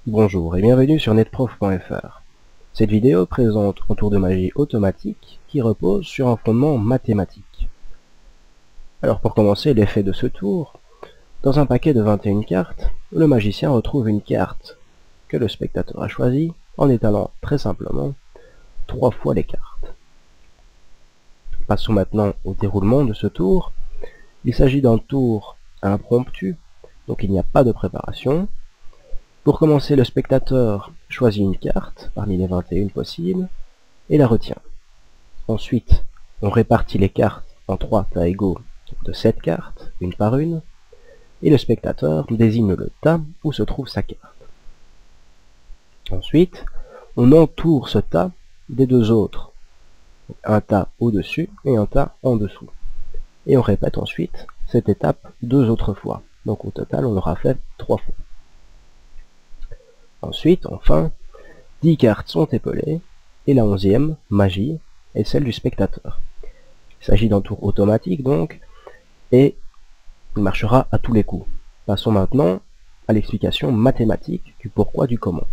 Bonjour et bienvenue sur netprof.fr. Cette vidéo présente un tour de magie automatique qui repose sur un fondement mathématique. Alors pour commencer l'effet de ce tour, dans un paquet de 21 cartes, le magicien retrouve une carte que le spectateur a choisie en étalant très simplement 3 fois les cartes. Passons maintenant au déroulement de ce tour. Il s'agit d'un tour impromptu, donc il n'y a pas de préparation. Pour commencer, le spectateur choisit une carte parmi les 21 possibles et la retient. Ensuite, on répartit les cartes en 3 tas égaux de 7 cartes, une par une, et le spectateur désigne le tas où se trouve sa carte. Ensuite, on entoure ce tas des deux autres, un tas au-dessus et un tas en dessous. Et on répète ensuite cette étape 2 autres fois. Donc au total, on l'aura fait 3 fois. Ensuite, enfin, 10 cartes sont épelées, et la 11e, magie, est celle du spectateur. Il s'agit d'un tour automatique donc, et il marchera à tous les coups. Passons maintenant à l'explication mathématique du pourquoi du comment.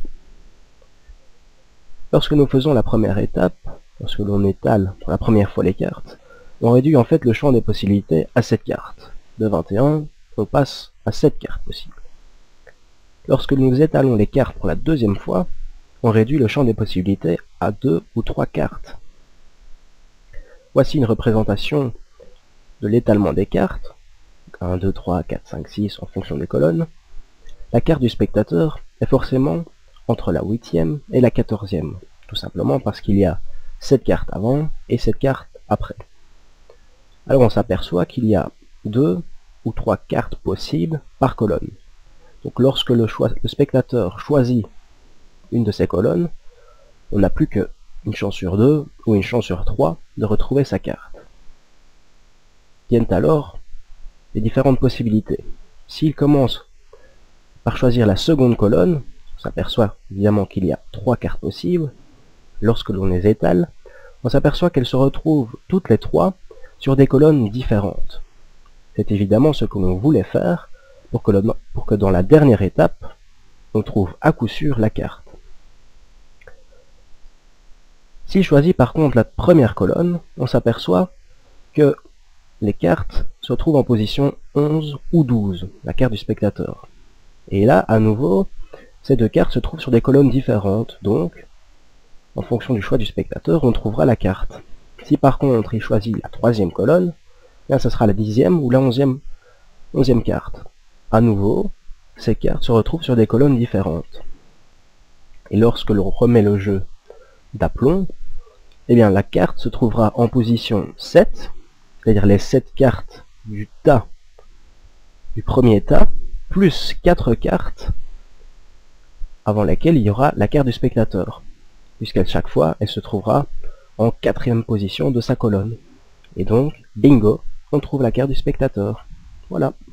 Lorsque nous faisons la première étape, lorsque l'on étale pour la première fois les cartes, on réduit en fait le champ des possibilités à 7 cartes. De 21, on passe à 7 cartes possibles. Lorsque nous étalons les cartes pour la deuxième fois, on réduit le champ des possibilités à 2 ou 3 cartes. Voici une représentation de l'étalement des cartes. 1, 2, 3, 4, 5, 6 en fonction des colonnes. La carte du spectateur est forcément entre la 8e et la 14e, tout simplement parce qu'il y a 7 cartes avant et 7 cartes après. Alors on s'aperçoit qu'il y a 2 ou 3 cartes possibles par colonne. Donc lorsque le spectateur choisit une de ces colonnes, on n'a plus qu'une chance sur 2 ou une chance sur 3 de retrouver sa carte. Viennent alors les différentes possibilités. S'il commence par choisir la seconde colonne, on s'aperçoit évidemment qu'il y a 3 cartes possibles. Lorsque l'on les étale, on s'aperçoit qu'elles se retrouvent toutes les 3 sur des colonnes différentes. C'est évidemment ce que l'on voulait faire pour que dans la dernière étape, on trouve à coup sûr la carte. S'il choisit par contre la première colonne, on s'aperçoit que les cartes se trouvent en position 11 ou 12, la carte du spectateur. Et là, à nouveau, ces deux cartes se trouvent sur des colonnes différentes, donc, en fonction du choix du spectateur, on trouvera la carte. Si par contre il choisit la troisième colonne, bien, ce sera la 10e ou la 11e carte. À nouveau, ces cartes se retrouvent sur des colonnes différentes. Et lorsque l'on remet le jeu d'aplomb, eh bien la carte se trouvera en position 7, c'est-à-dire les 7 cartes du tas, du premier tas, plus 4 cartes avant lesquelles il y aura la carte du spectateur, puisqu'à chaque fois, elle se trouvera en 4e position de sa colonne. Et donc, bingo, on trouve la carte du spectateur. Voilà.